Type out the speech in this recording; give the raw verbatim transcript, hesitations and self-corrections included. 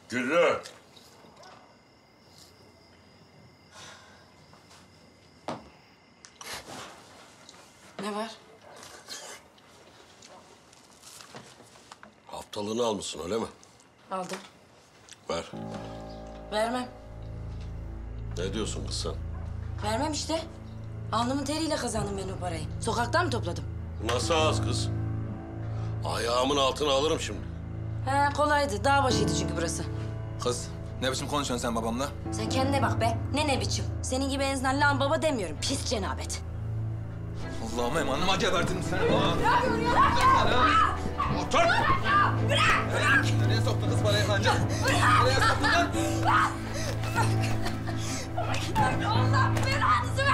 Güllü. Ne var? Haftalığını almışsın öyle mi? Aldım. Ver. Vermem. Ne diyorsun kız sen? Vermem işte. Alnımın teriyle kazandım ben o parayı. Sokaktan mı topladım? Nasıl az kız? Ayağımın altına alırım şimdi. He kolaydı. Dağ başıydı çünkü burası. Kız, ne biçim konuşuyorsun sen babamla? Sen kendine bak be. Ne ne biçim. Senin gibi en azından lan baba demiyorum. Pis cenabet. Allah'ım emanıma gebertirim seni. Bırak! Otur! Bırak! Nereye soktun kız parayı kanca? Nereye soktun lan? Allah belanızı